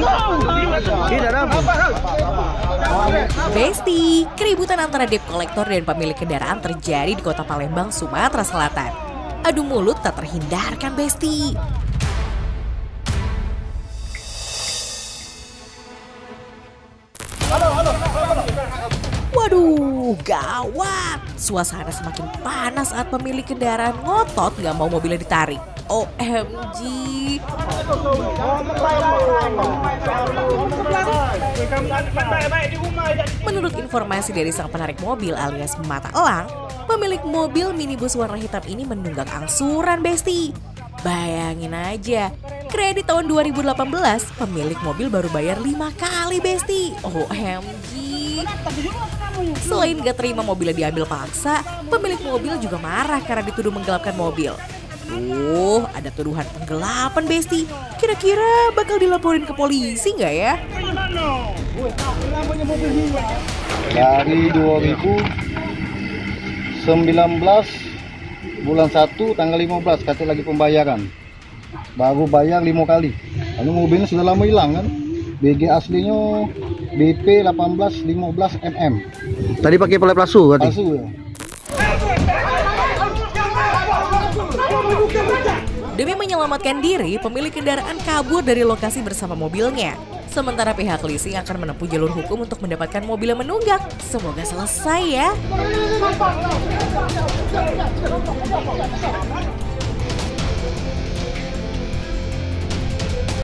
Besti, keributan antara debt collector dan pemilik kendaraan terjadi di Kota Palembang, Sumatera Selatan. Adu mulut tak terhindarkan, Besti. Waduh, gawat. Suasana semakin panas saat pemilik kendaraan ngotot gak mau mobilnya ditarik. OMG. Menurut informasi dari sang penarik mobil alias mata elang, pemilik mobil minibus warna hitam ini menunggak angsuran, Besti. Bayangin aja, kredit tahun 2018, pemilik mobil baru bayar 5 kali, Besti. OMG. Selain gak terima mobilnya diambil paksa, pemilik mobil juga marah karena dituduh menggelapkan mobil. Ada tuduhan penggelapan, Besti. Kira-kira bakal dilaporin ke polisi nggak ya? Dari 2019 bulan 1 tanggal 15 kata lagi pembayaran. Baru bayar 5 kali. Lalu mobilnya sudah lama hilang kan. BG aslinya BP 1815 mm. Tadi pakai plat palsu berarti? Palsu ya. Demi menyelamatkan diri, pemilik kendaraan kabur dari lokasi bersama mobilnya. Sementara pihak leasing akan menempuh jalur hukum untuk mendapatkan mobil yang menunggak. Semoga selesai ya.